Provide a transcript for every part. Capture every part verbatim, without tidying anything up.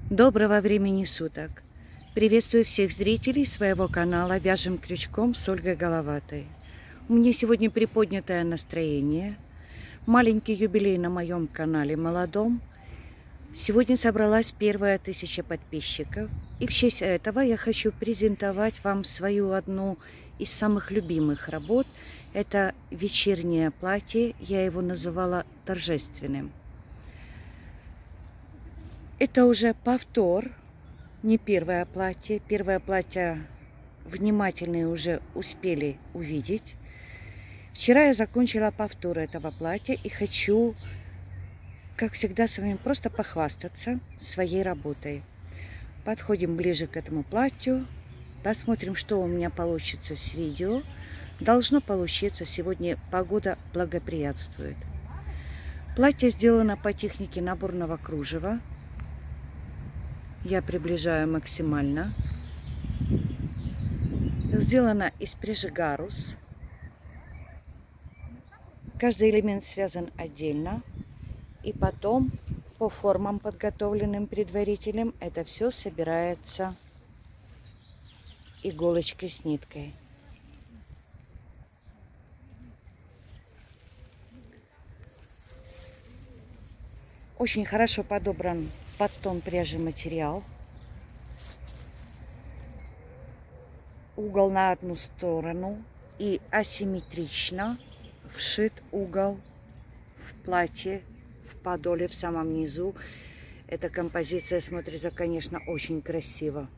Доброго времени суток! Приветствую всех зрителей своего канала «Вяжем крючком» с Ольгой Головатой. У меня сегодня приподнятое настроение. Маленький юбилей на моем канале молодом. Сегодня собралась первая тысяча подписчиков. И в честь этого я хочу презентовать вам свою одну из самых любимых работ. Это вечернее платье. Я его называла торжественным. Это уже повтор, не первое платье. Первое платье внимательные уже успели увидеть. Вчера я закончила повтор этого платья и хочу, как всегда, с вами просто похвастаться своей работой. Подходим ближе к этому платью, посмотрим, что у меня получится с видео. Должно получиться, сегодня погода благоприятствует. Платье сделано по технике наборного кружева. Я приближаю максимально. Сделано из пряжи гарус. Каждый элемент связан отдельно. И потом по формам, подготовленным предварителем, это все собирается иголочкой с ниткой. Очень хорошо подобран под тон пряжи материал. Угол на одну сторону и асимметрично вшит угол в платье, в подоле в самом низу. Эта композиция смотрится, конечно, очень красиво.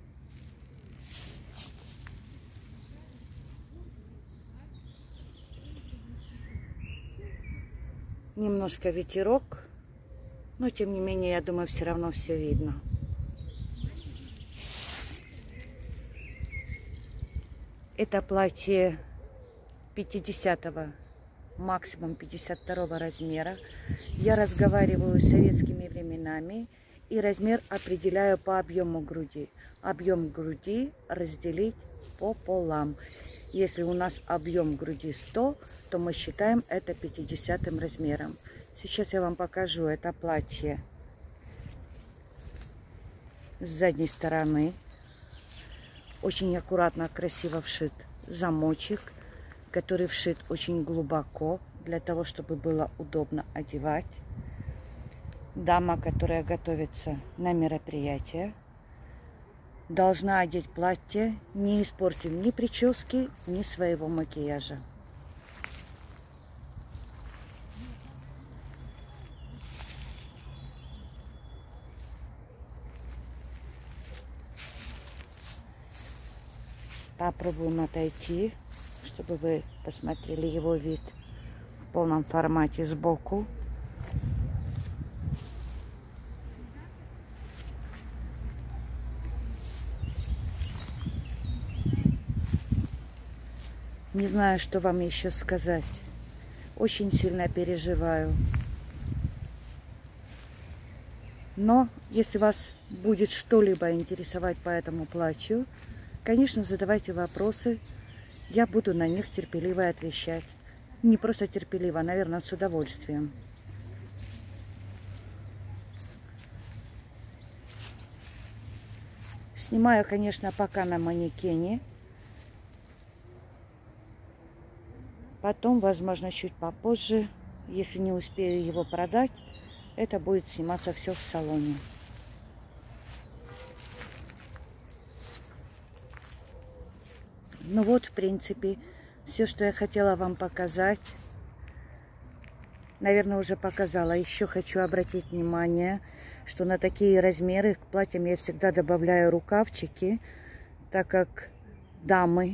Немножко ветерок. Но, тем не менее, я думаю, все равно все видно. Это платье пятидесятого, максимум пятьдесят второго размера. Я разговариваю с советскими временами и размер определяю по объему груди. Объем груди разделить пополам. Если у нас объем груди сто, то мы считаем это пятидесятым размером. Сейчас я вам покажу это платье с задней стороны. Очень аккуратно, красиво вшит замочек, который вшит очень глубоко, для того, чтобы было удобно одевать. Дама, которая готовится на мероприятие, должна одеть платье, не испортив ни прически, ни своего макияжа. Попробуем отойти, чтобы вы посмотрели его вид в полном формате сбоку. Не знаю, что вам еще сказать. Очень сильно переживаю. Но если вас будет что-либо интересовать по этому платью, конечно, задавайте вопросы, я буду на них терпеливо отвечать. Не просто терпеливо, наверное, с удовольствием. Снимаю, конечно, пока на манекене. Потом, возможно, чуть попозже, если не успею его продать, это будет сниматься все в салоне. Ну вот, в принципе, все, что я хотела вам показать. Наверное, уже показала. Еще хочу обратить внимание, что на такие размеры к платьям я всегда добавляю рукавчики, так как дамы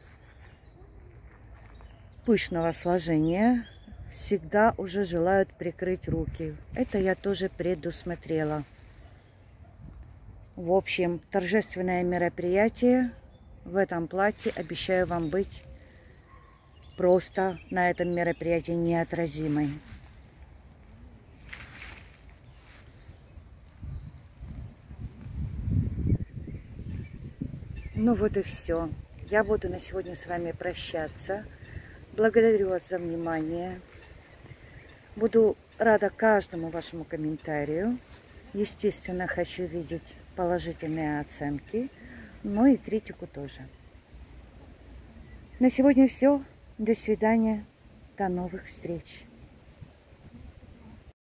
пышного сложения всегда уже желают прикрыть руки. Это я тоже предусмотрела. В общем, торжественное мероприятие. В этом платье обещаю вам быть просто на этом мероприятии неотразимой. Ну вот и все. Я буду на сегодня с вами прощаться. Благодарю вас за внимание. Буду рада каждому вашему комментарию. Естественно, хочу видеть положительные оценки, но и критику тоже. На сегодня все. До свидания. До новых встреч.